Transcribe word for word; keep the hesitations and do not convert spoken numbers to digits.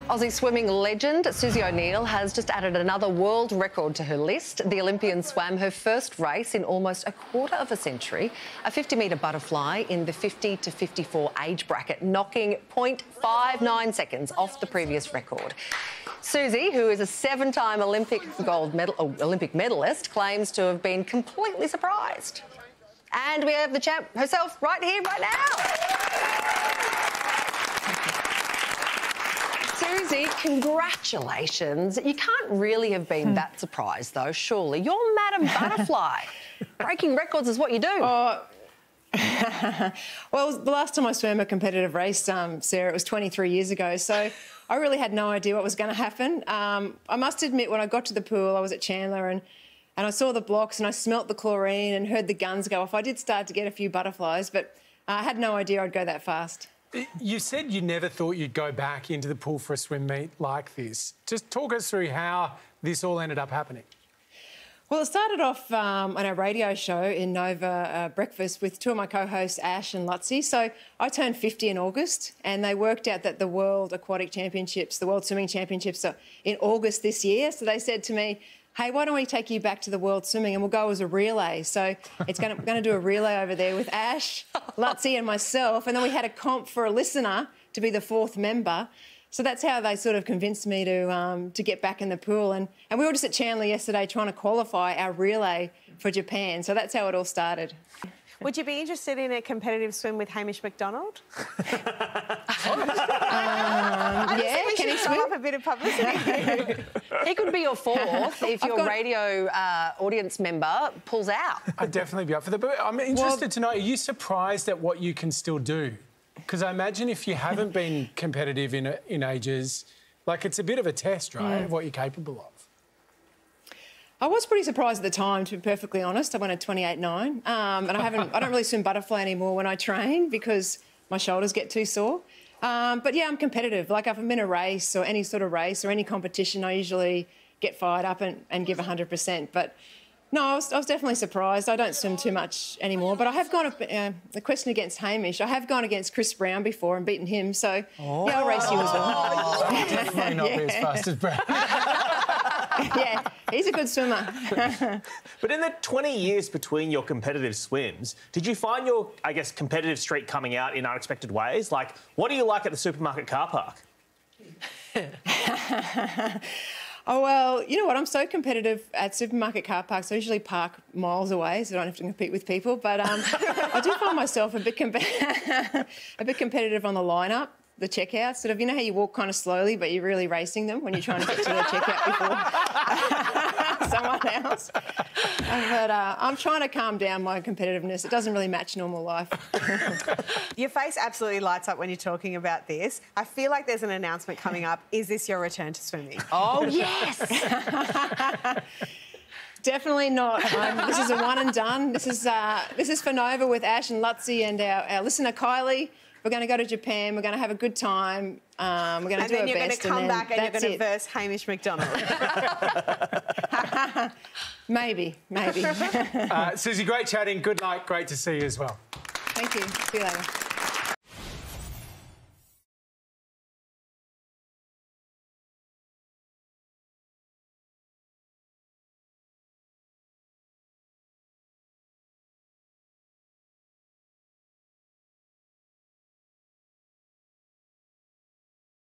Aussie swimming legend Susie O'Neill has just added another world record to her list. The Olympian swam her first race in almost a quarter of a century, a fifty metre butterfly in the fifty to fifty-four age bracket, knocking zero point five nine seconds off the previous record. Susie, who is a seven-time Olympic gold medal, oh, Olympic medalist, claims to have been completely surprised. And we have the champ herself right here, right now. Susie, congratulations. You can't really have been that surprised, though, surely. You're Madam Butterfly. Breaking records is what you do. Oh. Well, the last time I swam a competitive race, um, Sarah, it was twenty-three years ago, so I really had no idea what was going to happen. Um, I must admit, when I got to the pool, I was at Chandler and, and I saw the blocks and I smelt the chlorine and heard the guns go off. I did start to get a few butterflies, but I had no idea I'd go that fast. You said you never thought you'd go back into the pool for a swim meet like this. Just talk us through how this all ended up happening. Well, it started off um, on a radio show in Nova uh, Breakfast with two of my co-hosts, Ash and Lutzi. So I turned fifty in August and they worked out that the World Aquatic Championships, the World Swimming Championships are in August this year. So they said to me, hey, why don't we take you back to the World Swimming and we'll go as a relay. So it's going to, going to do a relay over there with Ash, Lutzi and myself. And then we had a comp for a listener to be the fourth member. So that's how they sort of convinced me to um, to get back in the pool. And, and we were just at Chandler yesterday trying to qualify our relay for Japan. So that's how it all started. Would you be interested in a competitive swim with Hamish McDonald? um, yeah, can he swim? Up a bit of publicity. He could be your fourth if your got... radio uh, audience member pulls out. I'd definitely be up for that. But I'm interested well, to know, are you surprised at what you can still do? Because I imagine if you haven't been competitive in, in ages, like it's a bit of a test, right, mm. of what you're capable of. I was pretty surprised at the time, to be perfectly honest. I went at twenty-eight nine, um, and I haven't. I don't really swim butterfly anymore when I train because my shoulders get too sore. Um, but yeah, I'm competitive. Like if I'm in a race or any sort of race or any competition, I usually get fired up and, and give one hundred percent. But no, I was, I was definitely surprised. I don't swim too much anymore, but I have gone. Uh, the question against Hamish, I have gone against Chris Brown before and beaten him. So oh. yeah, I'll race you as well. Oh, definitely not yeah. be as fast as Brown. Yeah, he's a good swimmer. But in the twenty years between your competitive swims, did you find your, I guess, competitive streak coming out in unexpected ways? Like, what do you like at the supermarket car park? Oh, well, you know what? I'm so competitive at supermarket car parks. I usually park miles away so I don't have to compete with people. But um, I do find myself a bit, com a bit competitive on the lineup. The checkout, sort of, you know how you walk kind of slowly, but you're really racing them when you're trying to get to the checkout before someone else. But uh, I'm trying to calm down my competitiveness. It doesn't really match normal life. Your face absolutely lights up when you're talking about this. I feel like there's an announcement coming up. Is this your return to swimming? Oh, yes! Definitely not. Um, this is a one and done. This is, uh, this is for Nova with Ash and Lutzi and our, our listener, Kylie. We're going to go to Japan. We're going to have a good time. Um, we're going to do our best. And then you're going to come back and you're going to it. verse Hamish McDonald. Maybe, maybe. uh, Susie, great chatting. Good luck. Great to see you as well. Thank you. See you later.